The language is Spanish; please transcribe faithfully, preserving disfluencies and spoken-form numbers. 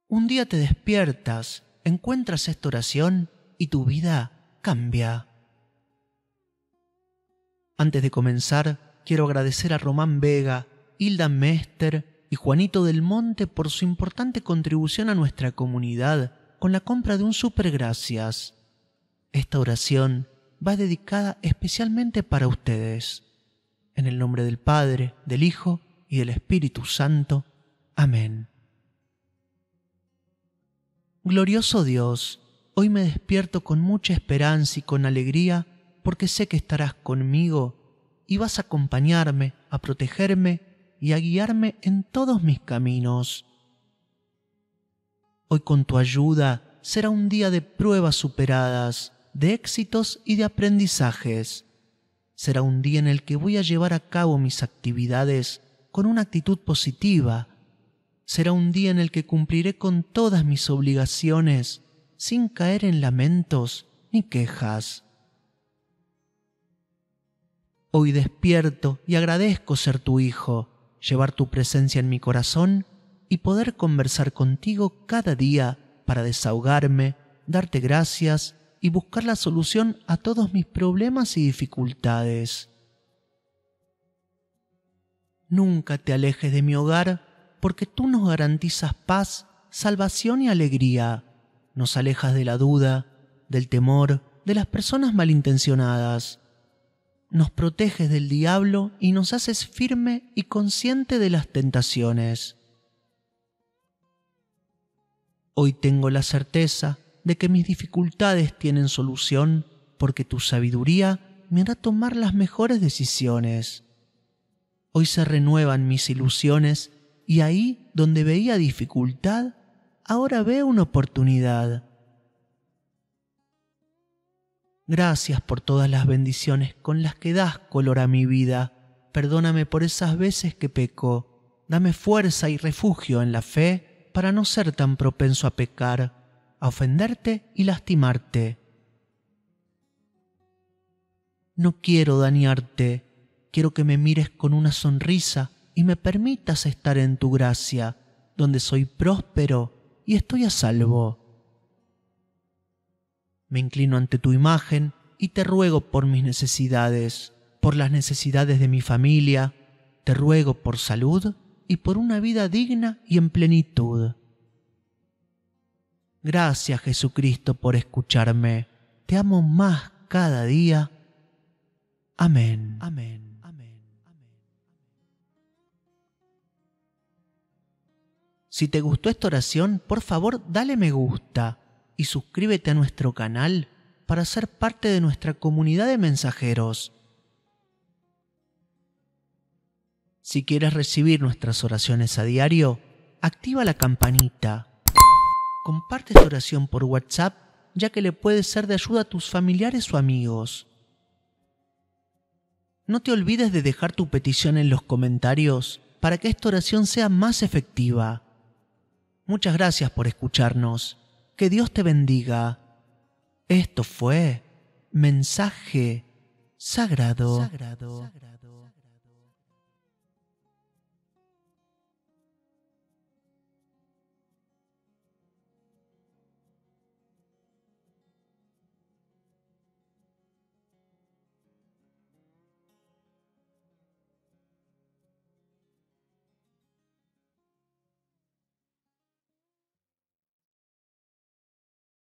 Un día te despiertas, encuentras esta oración y tu vida cambia. Antes de comenzar, quiero agradecer a Román Vega, Hilda Mester y Juanito del Monte por su importante contribución a nuestra comunidad con la compra de un Super Gracias. Esta oración va dedicada especialmente para ustedes. En el nombre del Padre, del Hijo y del Espíritu Santo. Amén. Glorioso Dios, hoy me despierto con mucha esperanza y con alegría porque sé que estarás conmigo y vas a acompañarme, a protegerme y a guiarme en todos mis caminos. Hoy con tu ayuda será un día de pruebas superadas, de éxitos y de aprendizajes. Será un día en el que voy a llevar a cabo mis actividades con una actitud positiva. Será un día en el que cumpliré con todas mis obligaciones sin caer en lamentos ni quejas. Hoy despierto y agradezco ser tu hijo, llevar tu presencia en mi corazón y poder conversar contigo cada día para desahogarme, darte gracias y buscar la solución a todos mis problemas y dificultades. Nunca te alejes de mi hogar, porque tú nos garantizas paz, salvación y alegría. Nos alejas de la duda, del temor, de las personas malintencionadas. Nos proteges del diablo y nos haces firme y consciente de las tentaciones. Hoy tengo la certeza de que mis dificultades tienen solución porque tu sabiduría me hará tomar las mejores decisiones. Hoy se renuevan mis ilusiones y ahí donde veía dificultad, ahora veo una oportunidad. Gracias por todas las bendiciones con las que das color a mi vida. Perdóname por esas veces que peco. Dame fuerza y refugio en la fe para no ser tan propenso a pecar, a ofenderte y lastimarte. No quiero dañarte, quiero que me mires con una sonrisa y me permitas estar en tu gracia, donde soy próspero y estoy a salvo. Me inclino ante tu imagen y te ruego por mis necesidades, por las necesidades de mi familia, te ruego por salud y por una vida digna y en plenitud. Gracias, Jesucristo, por escucharme. Te amo más cada día. Amén. Amén. Amén. Amén. Si te gustó esta oración, por favor, dale me gusta y suscríbete a nuestro canal para ser parte de nuestra comunidad de mensajeros. Si quieres recibir nuestras oraciones a diario, activa la campanita. Comparte esta oración por WhatsApp, ya que le puede ser de ayuda a tus familiares o amigos. No te olvides de dejar tu petición en los comentarios para que esta oración sea más efectiva. Muchas gracias por escucharnos. Que Dios te bendiga. Esto fue Mensaje Sagrado. Sagrado. Sagrado.